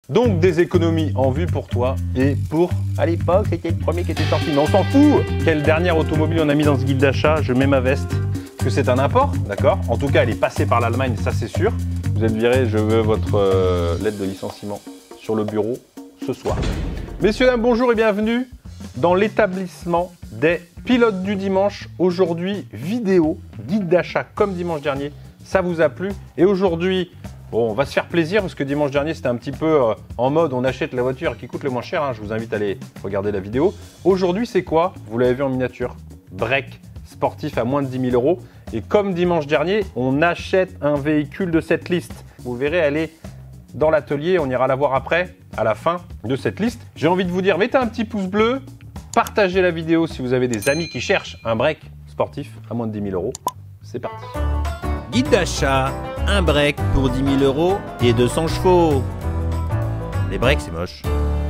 Donc des économies en vue pour toi et pour... À l'époque, c'était le premier qui était sorti, mais on s'en fout. Quelle dernière automobile on a mis dans ce guide d'achat? Je mets ma veste, parce que c'est un import, d'accord? En tout cas, elle est passée par l'Allemagne, ça c'est sûr. Vous allez me dire, je veux votre lettre de licenciement sur le bureau ce soir. Messieurs, dames, bonjour et bienvenue dans l'établissement des pilotes du dimanche. Aujourd'hui, vidéo, guide d'achat comme dimanche dernier. Ça vous a plu? Et aujourd'hui... Bon, on va se faire plaisir parce que dimanche dernier, c'était un petit peu en mode on achète la voiture qui coûte le moins cher. Hein. Je vous invite à aller regarder la vidéo. Aujourd'hui, c'est quoi? Vous l'avez vu en miniature. Break sportif à moins de 10 000 €. Et comme dimanche dernier, on achète un véhicule de cette liste. Vous verrez, elle est dans l'atelier. On ira la voir après, à la fin de cette liste. J'ai envie de vous dire, mettez un petit pouce bleu. Partagez la vidéo si vous avez des amis qui cherchent un break sportif à moins de 10 000 €. C'est parti. Guide d'achat, un break pour 10 000 € et 200 chevaux. Les breaks, c'est moche.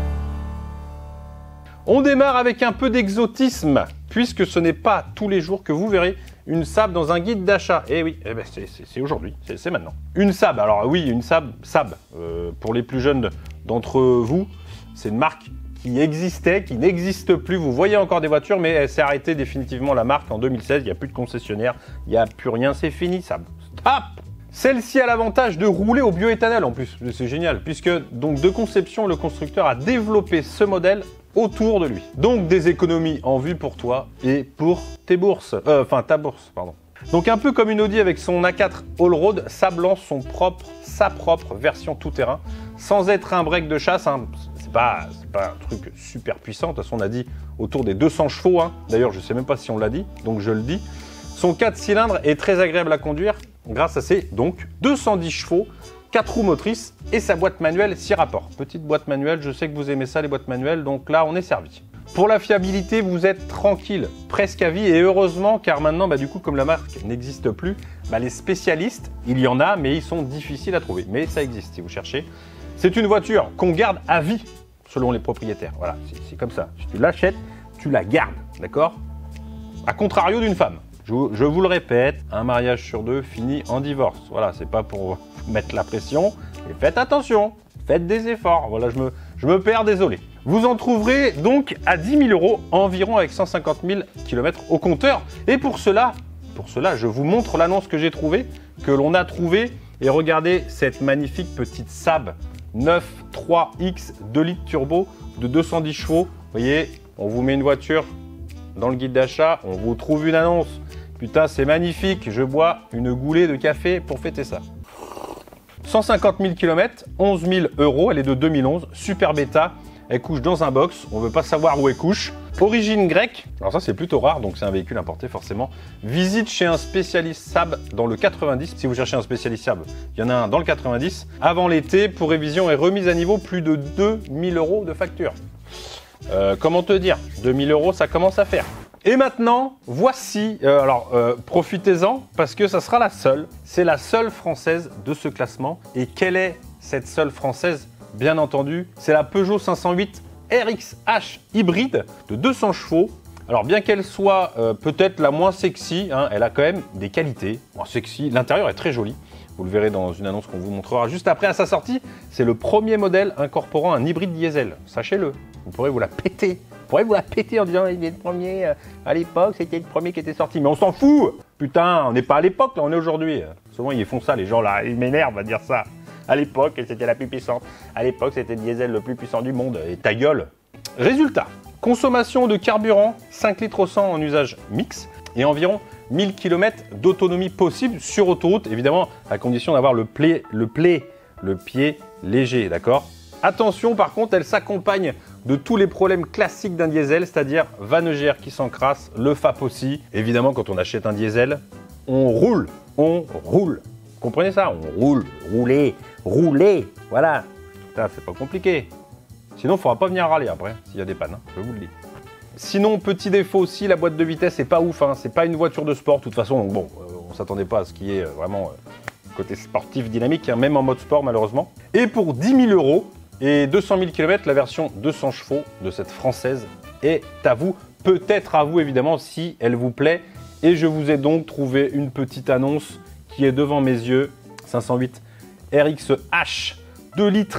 On démarre avec un peu d'exotisme, puisque ce n'est pas tous les jours que vous verrez une Saab dans un guide d'achat. Eh oui, eh ben c'est aujourd'hui, c'est maintenant. Une Saab, alors oui, une Saab, pour les plus jeunes d'entre vous, c'est une marque qui existait, qui n'existe plus. Vous voyez encore des voitures, mais elle s'est arrêtée définitivement, la marque, en 2016. Il n'y a plus de concessionnaire, il n'y a plus rien, c'est fini, Saab. Stop! Celle-ci a l'avantage de rouler au bioéthanol en plus, c'est génial, puisque donc de conception, le constructeur a développé ce modèle autour de lui. Donc des économies en vue pour toi et pour tes bourses, ta bourse, pardon. Donc un peu comme une Audi avec son A4 Allroad, Saab lance sa propre version tout-terrain, sans être un break de chasse, hein. C'est pas un truc super puissant, de toute façon on a dit autour des 200 chevaux, hein. D'ailleurs je sais même pas si on l'a dit, donc je le dis. Son 4 cylindres est très agréable à conduire grâce à ses donc 210 chevaux, 4 roues motrices et sa boîte manuelle 6 rapports. Petite boîte manuelle, je sais que vous aimez ça les boîtes manuelles, donc là on est servi. Pour la fiabilité, vous êtes tranquille, presque à vie et heureusement car maintenant du coup comme la marque n'existe plus, les spécialistes, il y en a mais ils sont difficiles à trouver. Mais ça existe si vous cherchez. C'est une voiture qu'on garde à vie selon les propriétaires. Voilà, c'est comme ça. Si tu l'achètes, tu la gardes, d'accord? À contrario d'une femme. Je vous le répète, un mariage sur 2 finit en divorce. Voilà, c'est pas pour mettre la pression. Mais faites attention, faites des efforts. Voilà, je me perds, désolé. Vous en trouverez donc à 10 000 € environ avec 150 000 km au compteur. Et pour cela, je vous montre l'annonce que j'ai trouvée, que l'on a trouvée. Et regardez cette magnifique petite Saab 9-3X 2 litres turbo de 210 chevaux. Vous voyez, on vous met une voiture dans le guide d'achat, on vous trouve une annonce. Putain, c'est magnifique, je bois une goulée de café pour fêter ça. 150 000 km, 11 000 €, elle est de 2011, super bêta, elle couche dans un box, on ne veut pas savoir où elle couche. Origine grecque, alors ça c'est plutôt rare, donc c'est un véhicule importé forcément. Visite chez un spécialiste Saab dans le 90, si vous cherchez un spécialiste Saab, il y en a un dans le 90. Avant l'été, pour révision et remise à niveau, plus de 2 000 € de facture. Comment te dire, 2 000 € ça commence à faire. Et maintenant, voici, profitez-en parce que ça sera la seule. C'est la seule française de ce classement. Et quelle est cette seule française? Bien entendu, c'est la Peugeot 508 RXH hybride de 200 chevaux. Alors bien qu'elle soit peut-être la moins sexy, hein, elle a quand même des qualités. Bon, sexy, l'intérieur est très joli. Vous le verrez dans une annonce qu'on vous montrera juste après à sa sortie. C'est le premier modèle incorporant un hybride diesel. Sachez-le, vous pourrez vous la péter. Vous pourrez vous la péter en disant il est le premier, à l'époque c'était le premier qui était sorti. Mais on s'en fout. Putain, on n'est pas à l'époque, là on est aujourd'hui. Souvent ils font ça, les gens là, ils m'énervent à dire ça. À l'époque, c'était la plus puissante. À l'époque, c'était le diesel le plus puissant du monde. Et ta gueule. Résultat, consommation de carburant, 5 litres au 100 en usage mix et environ 1000 km d'autonomie possible sur autoroute, évidemment à condition d'avoir le pied léger, d'accord? Attention, par contre, elle s'accompagne de tous les problèmes classiques d'un diesel, c'est-à-dire vanne EGR qui s'encrasse, le FAP aussi. Évidemment, quand on achète un diesel, on roule. Vous comprenez ça? On roule, rouler, voilà. Putain, c'est pas compliqué. Sinon, il ne faudra pas venir râler après, s'il y a des pannes, hein, je vous le dis. Sinon, petit défaut aussi, la boîte de vitesse n'est pas ouf, hein, c'est pas une voiture de sport, de toute façon, donc bon, on s'attendait pas à ce qui est vraiment côté sportif dynamique, hein, même en mode sport malheureusement. Et pour 10 000 € et 200 000 km, la version 200 chevaux de cette française est à vous, peut-être à vous évidemment si elle vous plaît. Et je vous ai donc trouvé une petite annonce qui est devant mes yeux, 508 RXH 2 litres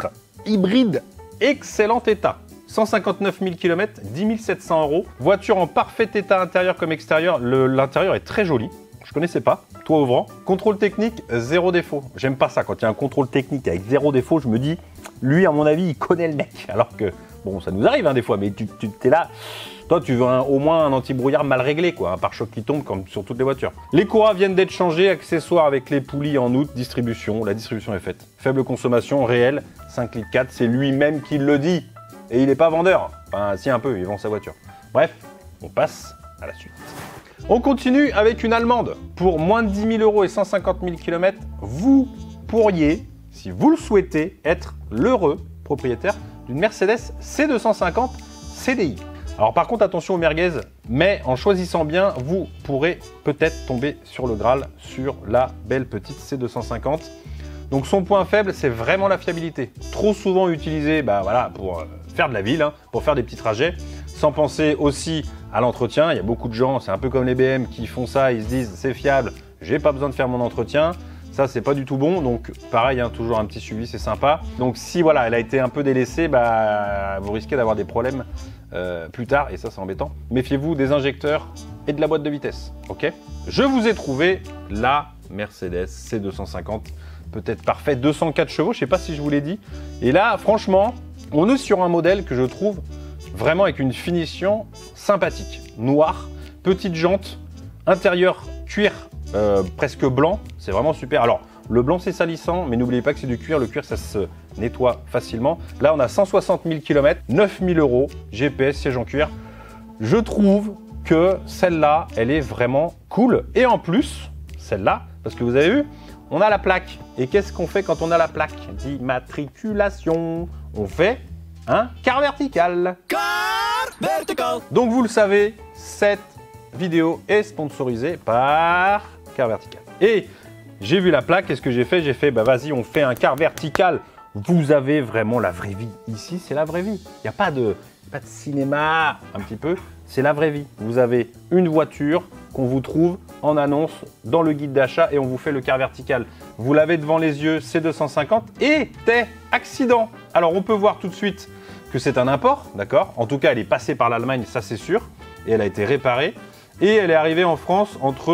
hybride, excellent état. 159 000 km, 10 700 €. Voiture en parfait état intérieur comme extérieur. L'intérieur est très joli. Je connaissais pas. Toit ouvrant. Contrôle technique, zéro défaut. J'aime pas ça. Quand il y a un contrôle technique avec zéro défaut, je me dis, lui, à mon avis, il connaît le mec. Alors que, bon, ça nous arrive hein, des fois, mais tu es là. Toi, tu veux au moins un anti-brouillard mal réglé, quoi. Un pare-choc qui tombe comme sur toutes les voitures. Les courroies viennent d'être changées. Accessoires avec les poulies en août. Distribution. La distribution est faite. Faible consommation réelle. 5 litres 4. C'est lui-même qui le dit. Et il n'est pas vendeur. Enfin, si un peu, il vend sa voiture. Bref, on passe à la suite. On continue avec une Allemande. Pour moins de 10 000 € et 150 000 km, vous pourriez, si vous le souhaitez, être l'heureux propriétaire d'une Mercedes C250 CDI. Alors par contre, attention aux merguez, mais en choisissant bien, vous pourrez peut-être tomber sur le Graal, sur la belle petite C250. Donc son point faible, c'est vraiment la fiabilité. Trop souvent utilisé pour faire de la ville, hein, pour faire des petits trajets, sans penser aussi à l'entretien. Il y a beaucoup de gens, c'est un peu comme les BM, qui font ça, ils se disent c'est fiable, j'ai pas besoin de faire mon entretien. Ça, c'est pas du tout bon, donc pareil, hein, toujours un petit suivi, c'est sympa. Donc si voilà, elle a été un peu délaissée, vous risquez d'avoir des problèmes plus tard, et ça c'est embêtant. Méfiez-vous des injecteurs et de la boîte de vitesse, ok? Je vous ai trouvé la Mercedes C250, peut-être parfait, 204 chevaux, je sais pas si je vous l'ai dit. Et là, franchement, on est sur un modèle que je trouve vraiment avec une finition sympathique. Noir, petite jante, intérieur cuir presque blanc, c'est vraiment super. Alors, le blanc c'est salissant, mais n'oubliez pas que c'est du cuir. Le cuir, ça se nettoie facilement. Là, on a 160 000 km, 9 000 €, GPS, siège en cuir. Je trouve que celle-là, elle est vraiment cool. Et en plus, celle-là, parce que vous avez vu, on a la plaque. Et qu'est-ce qu'on fait quand on a la plaque d'immatriculation? On fait un quart vertical. Quart vertical. Donc vous le savez, cette vidéo est sponsorisée par Quart Vertical. Et j'ai vu la plaque, qu'est-ce que j'ai fait? J'ai fait, vas-y, on fait un quart vertical. Vous avez vraiment la vraie vie. Ici, c'est la vraie vie. Il n'y a pas de cinéma, un petit peu. C'est la vraie vie. Vous avez une voiture qu'on vous trouve en annonce dans le guide d'achat et on vous fait le quart vertical. Vous l'avez devant les yeux, C250 et accident. Alors, on peut voir tout de suite que c'est un import, d'accord? En tout cas, elle est passée par l'Allemagne, ça c'est sûr. Et elle a été réparée. Et elle est arrivée en France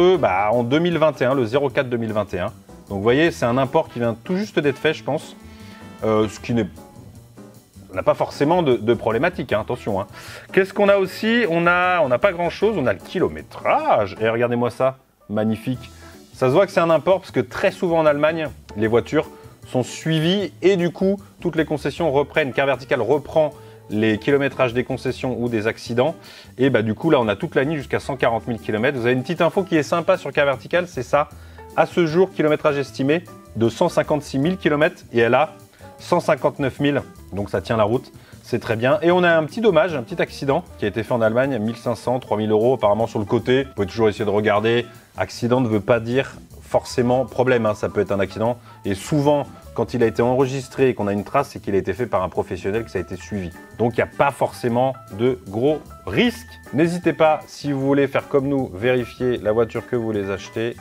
en 2021, le 04 2021. Donc vous voyez, c'est un import qui vient tout juste d'être fait, je pense. Ce qui n'a pas forcément de problématique, hein, attention. Hein. Qu'est-ce qu'on a aussi? On n'a pas grand-chose, on a le kilométrage. Et regardez-moi ça, magnifique. Ça se voit que c'est un import parce que très souvent en Allemagne, les voitures sont suivies et du coup, toutes les concessions reprennent. Quart Vertical reprend les kilométrages des concessions ou des accidents. Et du coup, là, on a toute la nuit jusqu'à 140 000 km. Vous avez une petite info qui est sympa sur Quart Vertical, c'est ça. À ce jour, kilométrage estimé de 156 000 km et elle a 159 000. Donc ça tient la route, c'est très bien. Et on a un petit dommage, un petit accident qui a été fait en Allemagne, 1500, 3000 € apparemment sur le côté. Vous pouvez toujours essayer de regarder. Accident ne veut pas dire forcément problème, hein. Ça peut être un accident. Et souvent, quand il a été enregistré et qu'on a une trace, c'est qu'il a été fait par un professionnel, que ça a été suivi. Donc il n'y a pas forcément de gros risques. N'hésitez pas, si vous voulez faire comme nous, vérifier la voiture que vous voulez acheter.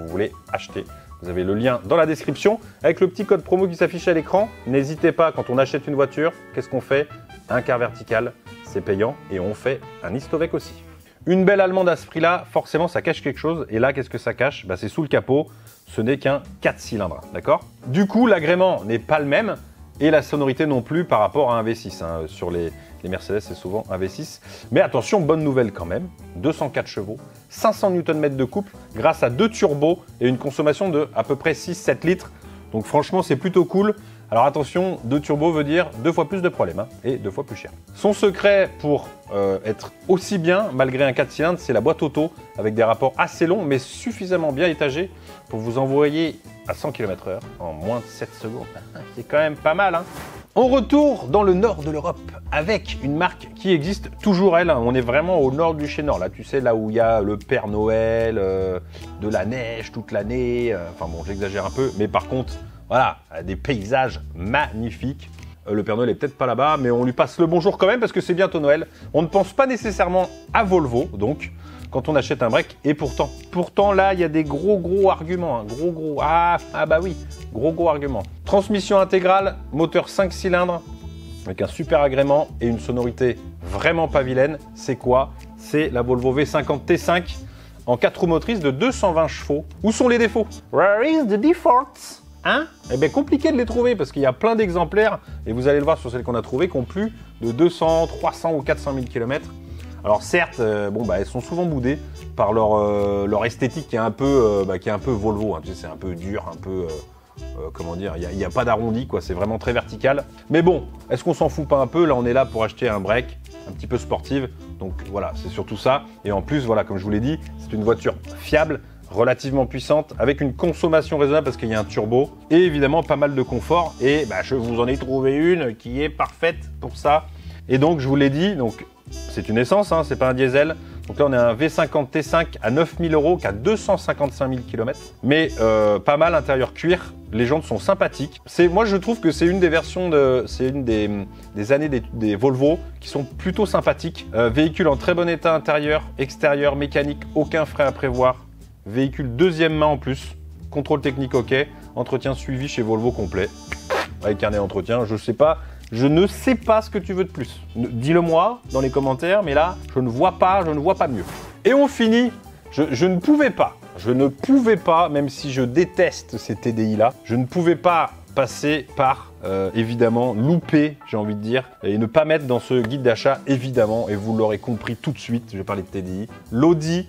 Vous avez le lien dans la description avec le petit code promo qui s'affiche à l'écran. N'hésitez pas, quand on achète une voiture, qu'est-ce qu'on fait? Un quart vertical, c'est payant et on fait un Histovec aussi. Une belle allemande à ce prix-là, forcément ça cache quelque chose. Et là, qu'est-ce que ça cache? C'est sous le capot, ce n'est qu'un 4 cylindres, d'accord? Du coup, l'agrément n'est pas le même et la sonorité non plus par rapport à un V6. Hein. Sur les Mercedes, c'est souvent un V6. Mais attention, bonne nouvelle quand même, 204 chevaux, 500 Nm de couple grâce à 2 turbos et une consommation de à peu près 6-7 litres. Donc franchement, c'est plutôt cool. Alors attention, 2 turbos veut dire 2 fois plus de problèmes hein, et 2 fois plus cher. Son secret pour être aussi bien, malgré un 4 cylindres, c'est la boîte auto avec des rapports assez longs mais suffisamment bien étagés pour vous envoyer à 100 km/h en moins de 7 secondes. C'est quand même pas mal, hein. On retourne dans le nord de l'Europe avec une marque qui existe toujours, elle. On est vraiment au nord du chez Nord, là, tu sais, là où il y a le Père Noël, de la neige toute l'année. Enfin bon, j'exagère un peu, mais par contre, voilà, des paysages magnifiques. Le Père Noël est peut-être pas là-bas, mais on lui passe le bonjour quand même parce que c'est bientôt Noël. On ne pense pas nécessairement à Volvo, donc, quand on achète un break. Et pourtant là, il y a des gros arguments. Hein, gros. Ah bah oui, Gros argument. Transmission intégrale, moteur 5 cylindres, avec un super agrément et une sonorité vraiment pas vilaine. C'est quoi? C'est la Volvo V50 T5 en 4 roues motrices de 220 chevaux. Où sont les défauts? Where is the defaults? Hein? Eh bien, compliqué de les trouver parce qu'il y a plein d'exemplaires, et vous allez le voir sur celles qu'on a trouvées, qui ont plus de 200, 300 ou 400 000 km. Alors certes, elles sont souvent boudées par leur esthétique qui est un peu, Volvo. Hein. Tu sais, c'est un peu dur, un peu... comment dire, il n'y a pas d'arrondi, quoi. C'est vraiment très vertical. Mais bon, est-ce qu'on s'en fout pas un peu? Là, on est là pour acheter un break un petit peu sportive. Donc voilà, c'est surtout ça. Et en plus, voilà, comme je vous l'ai dit, c'est une voiture fiable, relativement puissante, avec une consommation raisonnable parce qu'il y a un turbo et évidemment pas mal de confort. Et je vous en ai trouvé une qui est parfaite pour ça. Et donc, je vous l'ai dit, donc c'est une essence, hein, c'est pas un diesel. Donc là, on a un V50 T5 à 9 000 €, qui a 255 000 km. Mais pas mal, intérieur cuir. Les jantes sont sympathiques. Moi, je trouve que c'est une des versions c'est une des années des Volvo qui sont plutôt sympathiques. Véhicule en très bon état intérieur, extérieur, mécanique, aucun frais à prévoir. Véhicule deuxième main en plus. Contrôle technique OK. Entretien suivi chez Volvo complet. Avec carnet d'entretien, je ne sais pas ce que tu veux de plus. Dis-le moi dans les commentaires, mais là, je ne vois pas mieux. Et on finit. Je ne pouvais pas, même si je déteste ces TDI-là, je ne pouvais pas passer par, évidemment, louper, j'ai envie de dire, et ne pas mettre dans ce guide d'achat, évidemment, et vous l'aurez compris tout de suite, je vais parler de TDI, l'Audi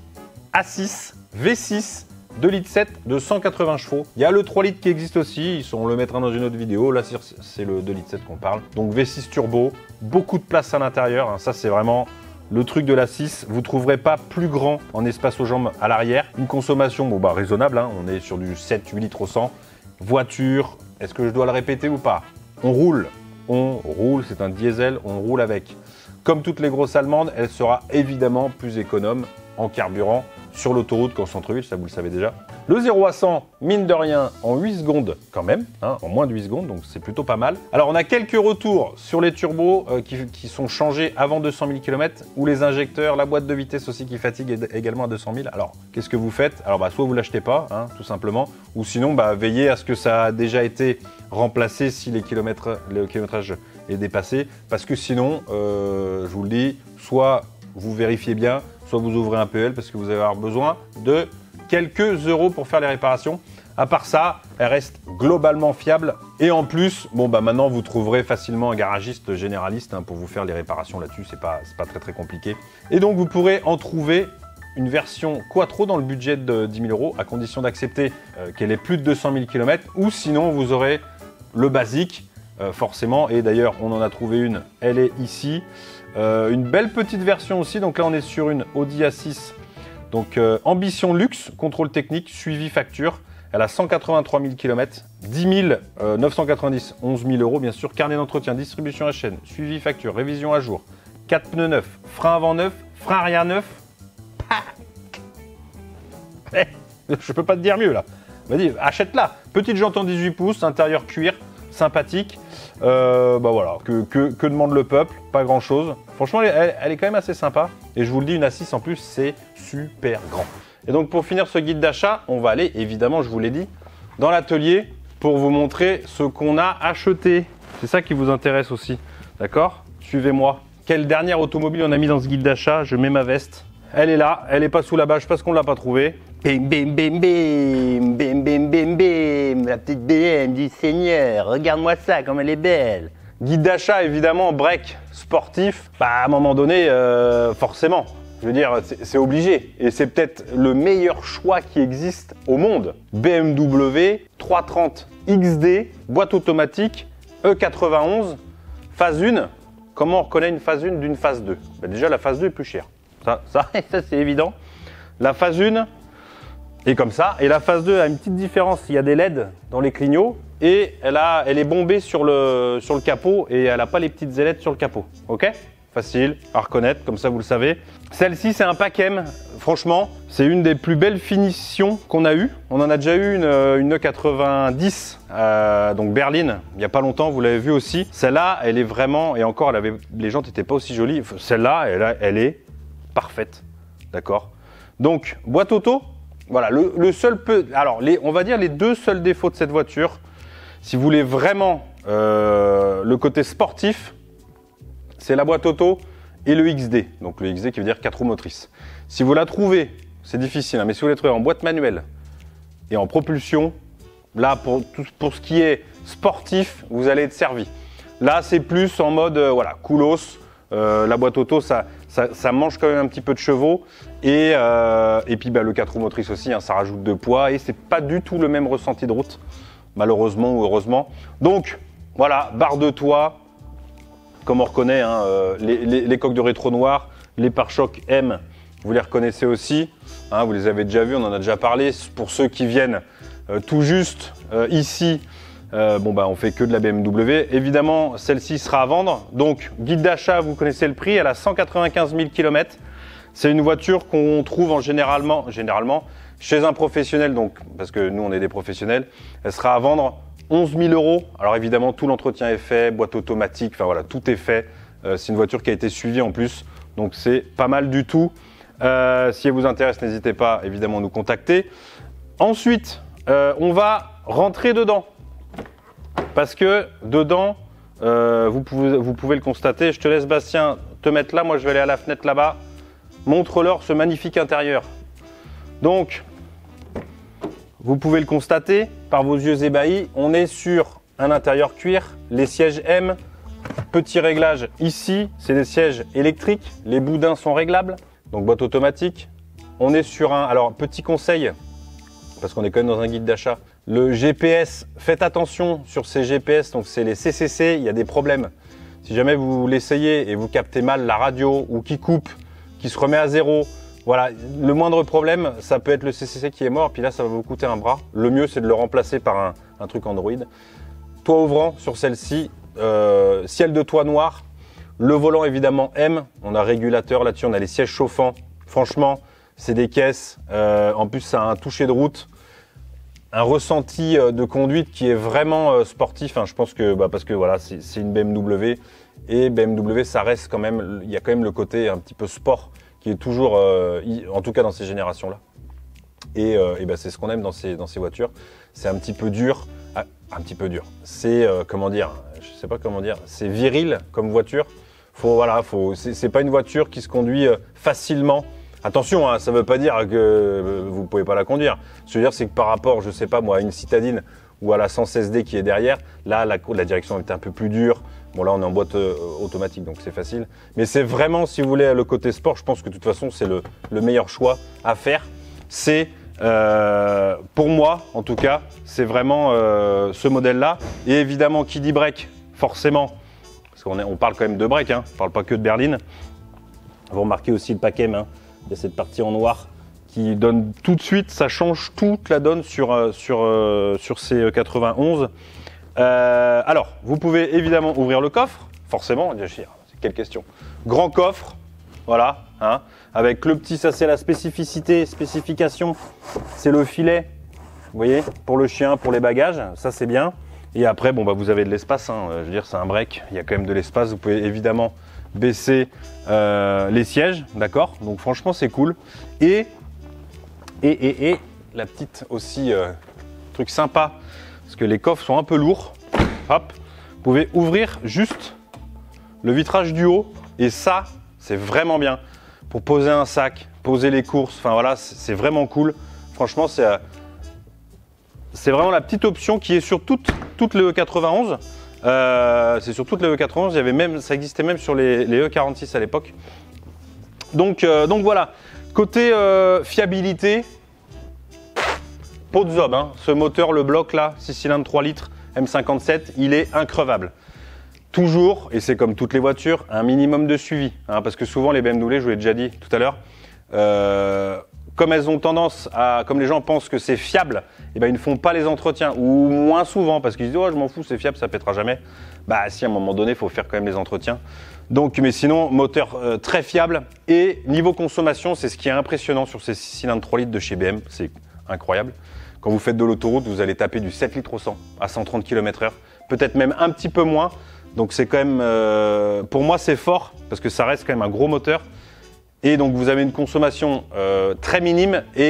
A6 V6 2,7 litres de 180 chevaux. Il y a le 3 litres qui existe aussi, on le mettra dans une autre vidéo. Là, c'est le 2,7 litres qu'on parle. Donc V6 turbo, beaucoup de place à l'intérieur. Hein. Ça, c'est vraiment le truc de la 6. Vous ne trouverez pas plus grand en espace aux jambes à l'arrière. Une consommation raisonnable. Hein. On est sur du 7-8 litres au 100. Voiture, est-ce que je dois le répéter ou pas? On roule, c'est un diesel, on roule avec. Comme toutes les grosses allemandes, elle sera évidemment plus économe en carburant sur l'autoroute qu'en centre-ville, ça vous le savez déjà. Le 0 à 100, mine de rien, en 8 secondes quand même, hein, en moins de 8 secondes, donc c'est plutôt pas mal. Alors on a quelques retours sur les turbos qui sont changés avant 200 000 km, ou les injecteurs, la boîte de vitesse aussi qui fatigue également à 200 000. Alors qu'est-ce que vous faites? Alors soit vous l'achetez pas, hein, tout simplement, ou sinon veillez à ce que ça a déjà été remplacé si le kilométrage est dépassé, parce que sinon, je vous le dis, soit vous vérifiez bien, soit vous ouvrez un PL parce que vous allez avoir besoin de quelques euros pour faire les réparations. À part ça, elle reste globalement fiable. Et en plus, maintenant vous trouverez facilement un garagiste généraliste pour vous faire les réparations là-dessus. C'est pas très compliqué. Et donc vous pourrez en trouver une version Quattro dans le budget de 10 000 €, à condition d'accepter qu'elle ait plus de 200 000 km. Ou sinon vous aurez le basique, forcément. Et d'ailleurs, on en a trouvé une, elle est ici. Une belle petite version aussi, donc là on est sur une Audi A6, donc ambition luxe, contrôle technique, suivi facture, elle a 183 000 km, 10 990, 11 000 € bien sûr, carnet d'entretien, distribution à chaîne, suivi facture, révision à jour, 4 pneus neufs, frein avant neuf, frein arrière neuf, je peux pas te dire mieux là, vas-y achète-la, petite jante en 18 pouces, intérieur cuir, sympathique. Voilà, que demande le peuple? Pas grand chose. Franchement, elle est quand même assez sympa. Et je vous le dis, une A6 en plus, c'est super grand. Et donc, pour finir ce guide d'achat, on va aller, évidemment, je vous l'ai dit, dans l'atelier pour vous montrer ce qu'on a acheté. C'est ça qui vous intéresse aussi. D'accord? Suivez-moi. Quelle dernière automobile on a mis dans ce guide d'achat? Je mets ma veste. Elle est là, elle n'est pas sous la bâche parce qu'on ne l'a pas trouvée. Bim, bim, bim, bim, bim, bim, bim, bim, la petite BM du Seigneur, regarde-moi ça, comme elle est belle. Guide d'achat, évidemment, break sportif. À un moment donné, forcément, je veux dire, c'est obligé. Et c'est peut-être le meilleur choix qui existe au monde. BMW 330 XD, boîte automatique, E91, phase 1. Comment on reconnaît une phase 1 d'une phase 2? Déjà, la phase 2 est plus chère. Ça c'est évident. La phase 1 est comme ça. Et la phase 2 a une petite différence. Il y a des LED dans les clignots. Et elle est bombée sur le capot. Et elle n'a pas les petites ailettes sur le capot. Ok? Facile à reconnaître, comme ça vous le savez. Celle-ci, c'est un Pack-M. Franchement, c'est une des plus belles finitions qu'on a eues. On en a déjà eu une E90, donc berline, il n'y a pas longtemps, vous l'avez vu aussi. Celle-là, elle est vraiment, et encore, les jantes n'étaient pas aussi jolies. Celle-là, elle est parfaite, d'accord? Donc, boîte auto, voilà, on va dire les deux seuls défauts de cette voiture. Si vous voulez vraiment le côté sportif, c'est la boîte auto et le XD. Donc le XD qui veut dire 4 roues motrices. Si vous la trouvez, c'est difficile, hein, mais si vous la trouvez en boîte manuelle et en propulsion, là pour ce qui est sportif, vous allez être servi. Là c'est plus en mode voilà, coolos. La boîte auto, ça mange quand même un petit peu de chevaux. Et puis le 4 roues motrices aussi, hein, ça rajoute de poids. Et c'est pas du tout le même ressenti de route, malheureusement ou heureusement. Donc voilà, barre de toit, comme on reconnaît, hein, les coques de rétro noires, les pare-chocs M, vous les reconnaissez aussi. Hein, vous les avez déjà vus, on en a déjà parlé. Pour ceux qui viennent tout juste ici, on fait que de la BMW. Évidemment, celle-ci sera à vendre. Donc, guide d'achat, vous connaissez le prix, elle a 195 000 km. C'est une voiture qu'on trouve généralement chez un professionnel, donc, parce que nous, on est des professionnels. Elle sera à vendre 11 000 €. Alors évidemment, tout l'entretien est fait, boîte automatique, enfin voilà, tout est fait. C'est une voiture qui a été suivie en plus, donc c'est pas mal du tout. Si elle vous intéresse, n'hésitez pas évidemment à nous contacter. Ensuite, on va rentrer dedans. Parce que dedans, vous pouvez le constater. Je te laisse Bastien te mettre là. Moi, je vais aller à la fenêtre là-bas. Montre-leur ce magnifique intérieur. Donc, vous pouvez le constater par vos yeux ébahis. On est sur un intérieur cuir. Les sièges M. Petit réglage ici. C'est des sièges électriques. Les boudins sont réglables. Donc, boîte automatique. On est sur un... Alors, petit conseil, parce qu'on est quand même dans un guide d'achat. Le GPS, faites attention sur ces GPS, donc c'est les CCC, il y a des problèmes. Si jamais vous l'essayez et vous captez mal la radio ou qui coupe, qui se remet à zéro, voilà, le moindre problème, ça peut être le CCC qui est mort, puis là ça va vous coûter un bras. Le mieux c'est de le remplacer par un truc Android. Toit ouvrant sur celle-ci, ciel de toit noir, le volant évidemment M, on a régulateur là-dessus, on a les sièges chauffants. Franchement, c'est des caisses, en plus ça a un toucher de route. Un ressenti de conduite qui est vraiment sportif. Hein. Je pense que parce que voilà, c'est une BMW et BMW, ça reste quand même. Il y a quand même le côté un petit peu sport qui est toujours, en tout cas dans ces générations-là. Et c'est ce qu'on aime dans ces voitures. C'est un petit peu dur, un petit peu dur. C'est comment dire, je sais pas comment dire. C'est viril comme voiture. C'est pas une voiture qui se conduit facilement. Attention, hein, ça ne veut pas dire que vous ne pouvez pas la conduire. Ce que je veux dire, c'est que par rapport, je ne sais pas moi, à une citadine ou à la 116D qui est derrière, là, la direction est un peu plus dure. Bon, là, on est en boîte automatique, donc c'est facile. Mais c'est vraiment, si vous voulez, le côté sport, je pense que de toute façon, c'est le meilleur choix à faire. C'est, pour moi, en tout cas, c'est vraiment ce modèle-là. Et évidemment, qui dit break, forcément, parce qu'on parle quand même de break, hein, on ne parle pas que de berline. Vous remarquez aussi le paquet main. Il y a cette partie en noir qui donne tout de suite, ça change toute la donne sur ces 91. Alors, vous pouvez évidemment ouvrir le coffre, forcément, c'est quelle question. Grand coffre, voilà, hein, avec le petit, ça c'est la spécification, c'est le filet, vous voyez, pour le chien, pour les bagages, ça c'est bien. Et après, vous avez de l'espace, hein, je veux dire, c'est un break, il y a quand même de l'espace, vous pouvez évidemment baisser les sièges, d'accord? Donc franchement c'est cool. Et la petite aussi truc sympa, parce que les coffres sont un peu lourds. Hop, vous pouvez ouvrir juste le vitrage du haut et ça c'est vraiment bien pour poser un sac, poser les courses. Enfin voilà, c'est vraiment cool. Franchement c'est vraiment la petite option qui est sur toutes les E91. C'est sur toutes les E91, ça existait même sur les E46 à l'époque. Donc voilà, côté fiabilité, pot de zob, hein. Ce moteur, le bloc là, 6 cylindres 3 litres, M57, il est increvable. Toujours, et c'est comme toutes les voitures, un minimum de suivi, hein, parce que souvent les BMW, je vous l'ai déjà dit tout à l'heure, comme elles ont tendance comme les gens pensent que c'est fiable, ils ne font pas les entretiens, ou moins souvent, parce qu'ils disent oh je m'en fous, c'est fiable, ça pètera jamais. Si à un moment donné, il faut faire quand même les entretiens. Donc, mais sinon, moteur très fiable. Et niveau consommation, c'est ce qui est impressionnant sur ces 6 cylindres 3 litres de chez BM, c'est incroyable. Quand vous faites de l'autoroute, vous allez taper du 7 litres au 100 à 130 km/h, peut-être même un petit peu moins. Donc c'est quand même, pour moi c'est fort, parce que ça reste quand même un gros moteur. Et donc vous avez une consommation très minime et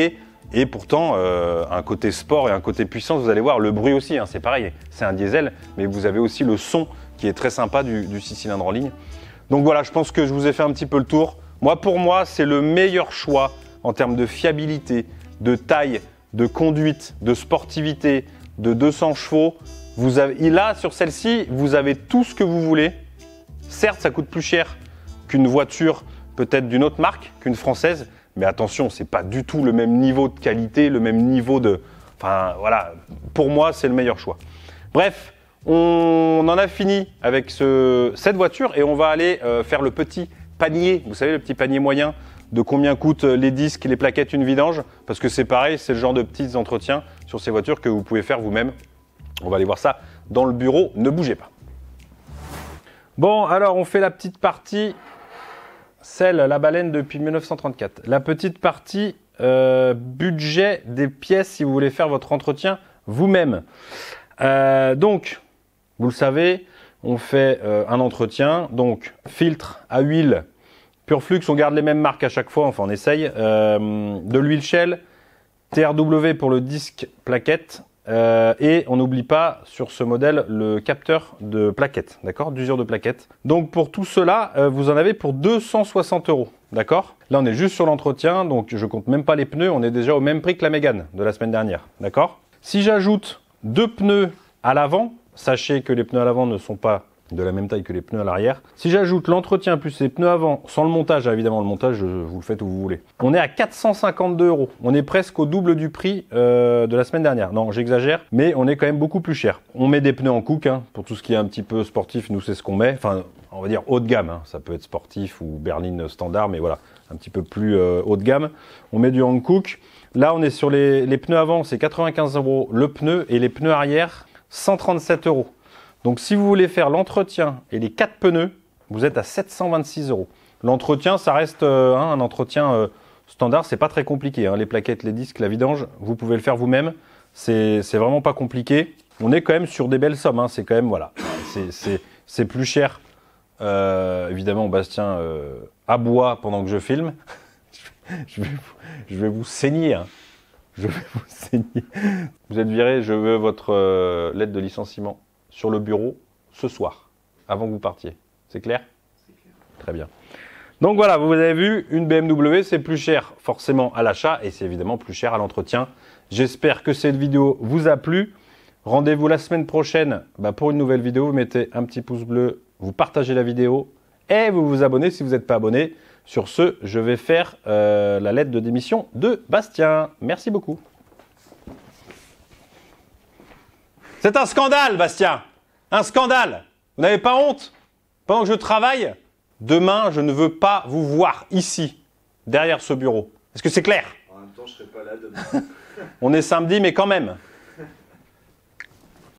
Et pourtant, un côté sport et un côté puissance, vous allez voir, le bruit aussi, hein, c'est pareil, c'est un diesel, mais vous avez aussi le son qui est très sympa du 6 cylindres en ligne. Donc voilà, je pense que je vous ai fait un petit peu le tour. Moi, pour moi, c'est le meilleur choix en termes de fiabilité, de taille, de conduite, de sportivité, de 200 chevaux. Là, sur celle-ci, vous avez tout ce que vous voulez. Certes, ça coûte plus cher qu'une voiture peut-être d'une autre marque, qu'une française, mais attention, c'est pas du tout le même niveau de qualité, le même niveau de... Enfin, voilà, pour moi, c'est le meilleur choix. Bref, on en a fini avec cette voiture et on va aller faire le petit panier, vous savez, le petit panier moyen de combien coûtent les disques, les plaquettes, une vidange, parce que c'est pareil, c'est le genre de petits entretiens sur ces voitures que vous pouvez faire vous-même. On va aller voir ça dans le bureau, ne bougez pas. Bon, alors on fait la petite partie... la baleine depuis 1934. La petite partie budget des pièces si vous voulez faire votre entretien vous-même. Donc, vous le savez, on fait un entretien. Donc, filtre à huile, Pureflux, on garde les mêmes marques à chaque fois, enfin on essaye. De l'huile Shell, TRW pour le disque plaquette. Et on n'oublie pas sur ce modèle le capteur de plaquettes, d'accord, d'usure de plaquettes. Donc pour tout cela, vous en avez pour 260 €, d'accord. Là on est juste sur l'entretien, donc je compte même pas les pneus, on est déjà au même prix que la Mégane de la semaine dernière, d'accord. Si j'ajoute 2 pneus à l'avant, sachez que les pneus à l'avant ne sont pas de la même taille que les pneus à l'arrière. Si j'ajoute l'entretien plus les pneus avant, sans le montage, évidemment le montage vous le faites où vous voulez, on est à 452 €. On est presque au double du prix de la semaine dernière. Non, j'exagère, mais on est quand même beaucoup plus cher. On met des pneus en Cook, hein, pour tout ce qui est un petit peu sportif, nous c'est ce qu'on met. Enfin, on va dire haut de gamme, hein. Ça peut être sportif ou berline standard, mais voilà, un petit peu plus haut de gamme. On met du Hankook. Là, on est sur les pneus avant, c'est 95 € le pneu, et les pneus arrière, 137 €. Donc, si vous voulez faire l'entretien et les 4 pneus, vous êtes à 726 €. L'entretien, ça reste un entretien standard, c'est pas très compliqué. Hein. Les plaquettes, les disques, la vidange, vous pouvez le faire vous-même. C'est vraiment pas compliqué. On est quand même sur des belles sommes. Hein. C'est quand même, voilà, c'est plus cher. Évidemment, Bastien aboie pendant que je filme. je vais vous saigner. Hein. Je vais vous saigner. Vous êtes viré, je veux votre lettre de licenciement sur le bureau ce soir, avant que vous partiez. C'est clair? C'est clair. Très bien. Donc voilà, vous avez vu, une BMW, c'est plus cher forcément à l'achat et c'est évidemment plus cher à l'entretien. J'espère que cette vidéo vous a plu. Rendez-vous la semaine prochaine pour une nouvelle vidéo. Vous mettez un petit pouce bleu, vous partagez la vidéo et vous vous abonnez si vous n'êtes pas abonné. Sur ce, je vais faire la lettre de démission de Bastien. Merci beaucoup. C'est un scandale, Bastien. Un scandale. Vous n'avez pas honte? Pendant que je travaille, demain, je ne veux pas vous voir ici, derrière ce bureau. Est-ce que c'est clair? En même temps, je ne serai pas là demain. On est samedi, mais quand même.